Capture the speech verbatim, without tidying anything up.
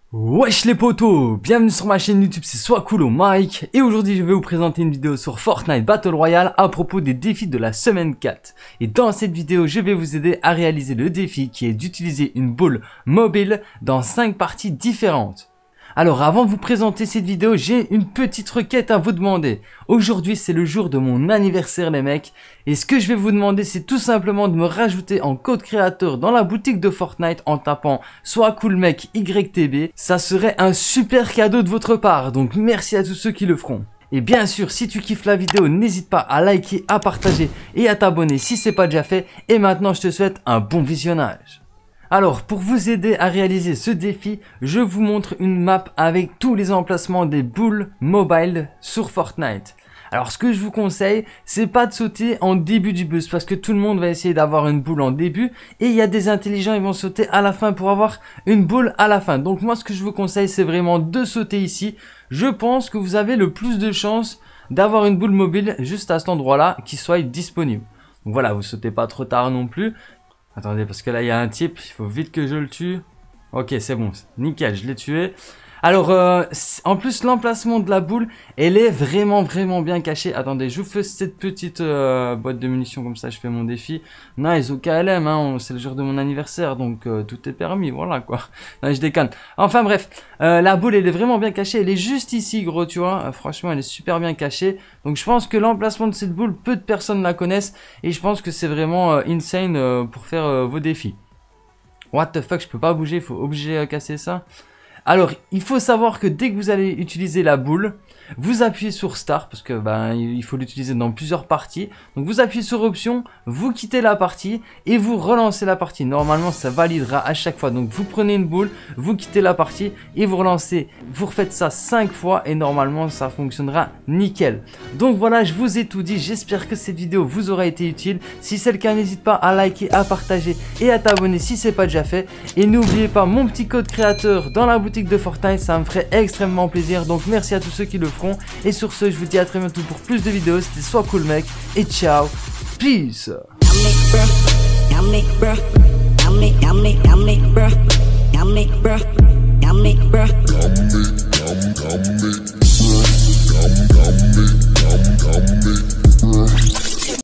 Wesh les potos, bienvenue sur ma chaîne YouTube, c'est Swacool au Mike. Et aujourd'hui je vais vous présenter une vidéo sur Fortnite Battle Royale à propos des défis de la semaine quatre. Et dans cette vidéo je vais vous aider à réaliser le défi qui est d'utiliser une boule mobile dans cinq parties différentes. Alors avant de vous présenter cette vidéo, j'ai une petite requête à vous demander. Aujourd'hui c'est le jour de mon anniversaire les mecs. Et ce que je vais vous demander c'est tout simplement de me rajouter en code créateur dans la boutique de Fortnite en tapant SwacoolMec Y T B. Ça serait un super cadeau de votre part, donc merci à tous ceux qui le feront. Et bien sûr, si tu kiffes la vidéo, n'hésite pas à liker, à partager et à t'abonner si c'est pas déjà fait. Et maintenant je te souhaite un bon visionnage. Alors, pour vous aider à réaliser ce défi, je vous montre une map avec tous les emplacements des boules mobile sur Fortnite. Alors, ce que je vous conseille, c'est pas de sauter en début du bus parce que tout le monde va essayer d'avoir une boule en début et il y a des intelligents, ils vont sauter à la fin pour avoir une boule à la fin. Donc moi, ce que je vous conseille, c'est vraiment de sauter ici. Je pense que vous avez le plus de chances d'avoir une boule mobile juste à cet endroit-là qui soit disponible. Donc voilà, vous sautez pas trop tard non plus. Attendez, parce que là, il y a un type. Il faut vite que je le tue. Ok, c'est bon. Nickel, je l'ai tué. Alors, euh, en plus, l'emplacement de la boule, elle est vraiment, vraiment bien cachée. Attendez, je vous fais cette petite euh, boîte de munitions. Comme ça, je fais mon défi. Nice, au K L M, hein, c'est le jour de mon anniversaire. Donc, euh, tout est permis. Voilà, quoi. Non, je déconne. Enfin, bref. Euh, la boule, elle est vraiment bien cachée. Elle est juste ici, gros, tu vois. Euh, franchement, elle est super bien cachée. Donc, je pense que l'emplacement de cette boule, peu de personnes la connaissent. Et je pense que c'est vraiment euh, insane euh, pour faire euh, vos défis. What the fuck, je peux pas bouger. Il faut obliger à casser ça. Alors, il faut savoir que dès que vous allez utiliser la boule, vous appuyez sur Start, parce que ben, il faut l'utiliser dans plusieurs parties. Donc, vous appuyez sur Option, vous quittez la partie et vous relancez la partie. Normalement, ça validera à chaque fois. Donc, vous prenez une boule, vous quittez la partie et vous relancez. Vous refaites ça cinq fois et normalement, ça fonctionnera nickel. Donc, voilà, je vous ai tout dit. J'espère que cette vidéo vous aura été utile. Si c'est le cas, n'hésite pas à liker, à partager et à t'abonner si c'est pas déjà fait. Et n'oubliez pas mon petit code créateur dans la boutique de Fortnite, ça me ferait extrêmement plaisir. Donc, merci à tous ceux qui le feront. Et sur ce, je vous dis à très bientôt pour plus de vidéos. C'était Swacoolmec et ciao, peace.